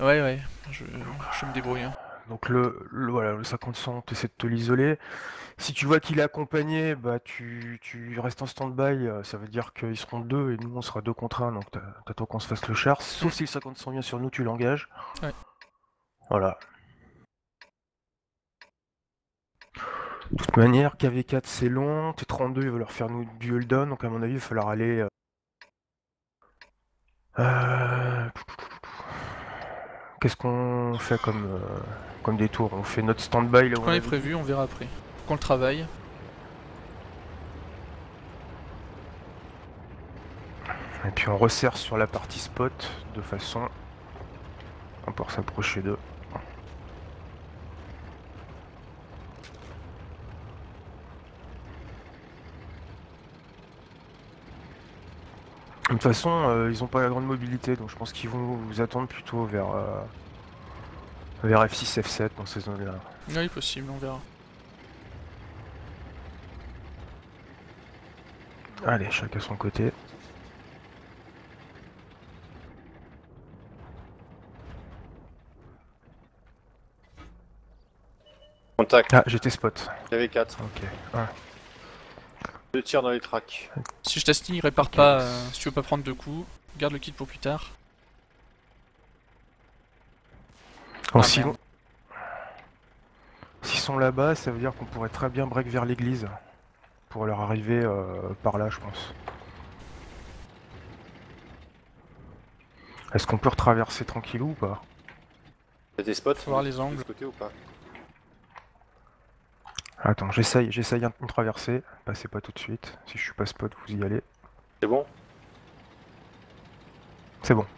Ouais, je me débrouille, hein. Donc voilà, le 50-100, t'essaies de te l'isoler. Si tu vois qu'il est accompagné, bah tu restes en stand-by, ça veut dire qu'ils seront deux et nous on sera 2 contre 1, donc t'attends qu'on se fasse le char. Sauf Hmm. si le 50-100 vient sur nous, tu l'engages. Ouais. Voilà. De toute manière, KV4 c'est long, T32 il va leur faire nous du hold down, donc à mon avis il va falloir aller... Euh, Qu'est-ce qu'on fait comme détour? On fait notre stand-by là Ce où qu'on on est avait dit? prévu, on verra après. Faut qu'on le travaille. Et puis on resserre sur la partie spot de façon à pouvoir s'approcher d'eux. De toute façon, ils ont pas la grande mobilité, donc je pense qu'ils vont vous attendre plutôt vers F6, F7 dans ces zones-là. Oui, possible, on verra. Allez, chacun son côté. Contact. Ah, j'étais spot. KV4. Ok. Ah, 2 tirs dans les tracks. Si je t'assigne, répare ok. pas, si tu veux pas prendre 2 coups. Garde le kit pour plus tard. Bon, Ah sinon, merde. s'ils sont là-bas, ça veut dire qu'on pourrait très bien break vers l'église. Pour leur arriver par là, je pense. Est-ce qu'on peut retraverser tranquillou ou pas? T'as des spots Faut voir les de angles. ce côté ou pas? Attends, j'essaye une traversée. Passez pas tout de suite. Si je suis pas spot, vous y allez. C'est bon? C'est bon.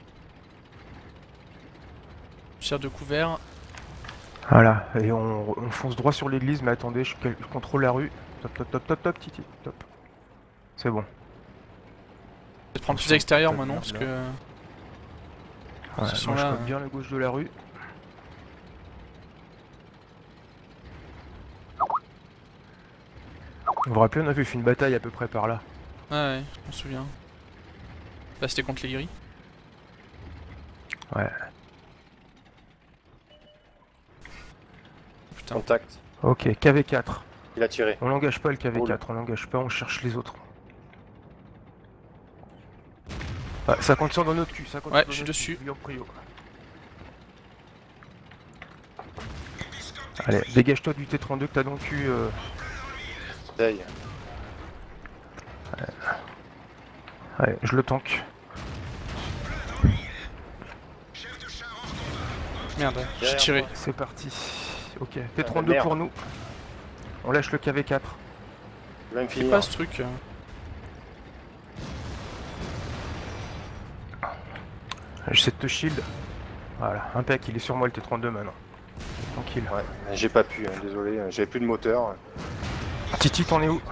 Tire de couvert. Voilà, et on fonce droit sur l'église, mais attendez, je contrôle la rue. Top, top, top, top, top, Titi, top. C'est bon. Je vais te prendre plus Attention, à l'extérieur tas de maintenant merde, parce là. que. Ouais, S'ils sont moi je là. vois bien la gauche de la rue. Vous vous rappelez, on avait fait une bataille à peu près par là. Ouais, je m'en souviens. Là, c'était contre les gris. Ouais. Putain. Contact. Ok, KV4. Il a tiré. On l'engage pas le KV4, Roule. on l'engage pas, on cherche les autres. Ah, 50 dans notre cul, 50 Ouais, dans je suis notre cul, dessus. lui en prio. Allez, dégage-toi du T32 que t'as dans le cul. Essaye. Allez, je le tank. Merde, j'ai Derrière tiré. moi. C'est parti. Ok, Ah, T32 merde. pour nous. On lâche le KV4. Il va me C'est finir. pas ce truc. J'essaie de te shield. Voilà, impec, il est sur moi le T32 maintenant. Tranquille. Ouais, j'ai pas pu, hein, désolé. J'avais plus de moteur. Titi, t'en es où?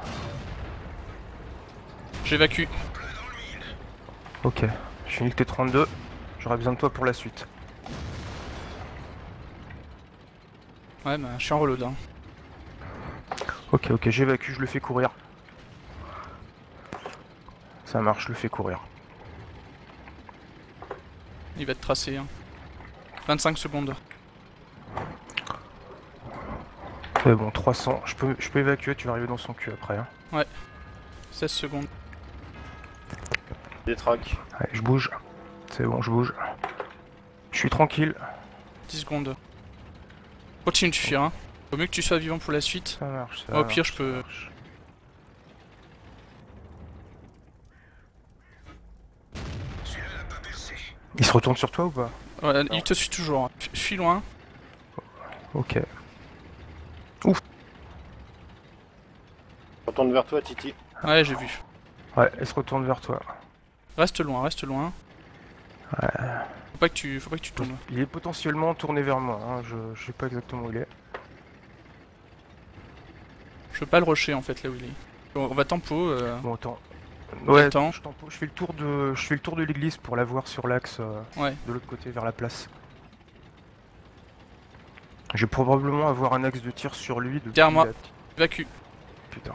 J'évacue. Ok, je finis le T32. J'aurai besoin de toi pour la suite. Ouais, bah, je suis en reload. Hein. Ok, ok, j'évacue, je le fais courir. Ça marche, je le fais courir. Il va être tracé. Hein. 25 secondes. C'est bon, 300. Je peux évacuer, tu vas arriver dans son cul après. Hein. Ouais. 16 secondes. Des tracks. Allez, je bouge. C'est bon, je bouge. Je suis tranquille. 10 secondes. Continue de fuir. Hein. Vaut mieux que tu sois vivant pour la suite. Ça marche, ça Au pire, marche, je peux. ça marche. Il se retourne sur toi ou pas? Ouais, il te suit toujours. Je suis loin. Ok. Retourne vers toi, Titi. Ouais, j'ai vu. Ouais, il se retourne vers toi. Reste loin, reste loin. Faut pas que tu tombes. Il est potentiellement tourné vers moi, hein. Je sais pas exactement où il est. Je veux pas le rusher en fait là où il est. On va tempo. Bon, attends. Quel Ouais, temps je fais le tour de l'église pour la voir sur l'axe Ouais. de l'autre côté vers la place. Je vais probablement avoir un axe de tir sur lui depuis Derrière moi. la petite- Évacue. Putain.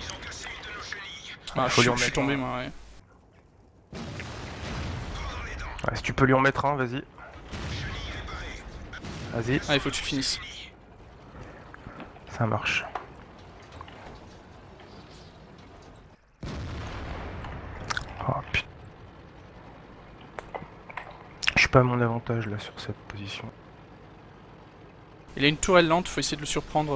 Ah, Faut lui je en suis mettre tombé un. moi, ouais. Ouais, si tu peux lui en mettre un, vas-y. Vas-y, Ah, il faut que tu finisses. ça marche. Oh putain. Je suis pas à mon avantage là sur cette position. Il a une tourelle lente, faut essayer de le surprendre.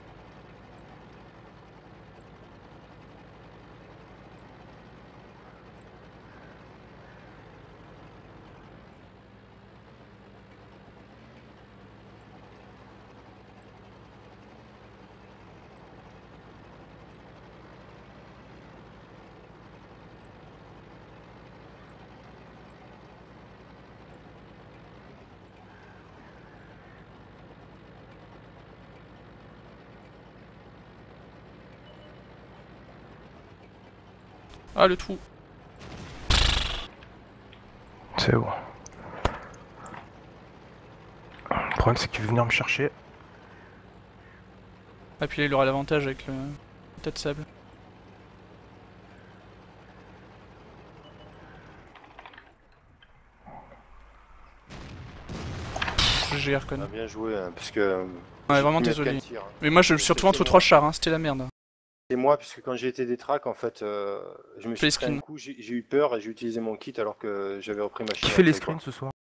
Ah, le trou. C'est bon. Le problème c'est que tu veux venir me chercher. Ah, puis là, il aura l'avantage avec le tas de sable. GG Arcon. Ah, bien joué, hein, parce que... Ouais, j'ai vraiment pu mettre désolé. qu'un tir, hein. Mais moi, je me suis retrouvé entre 3 chars, hein, c'était la merde. Et moi, puisque quand j'ai été des tracks, en fait, je me suis Play pris un screen. coup, j'ai eu peur et j'ai utilisé mon kit alors que j'avais repris ma Qui chaîne fait les après, quoi. screens ce soir?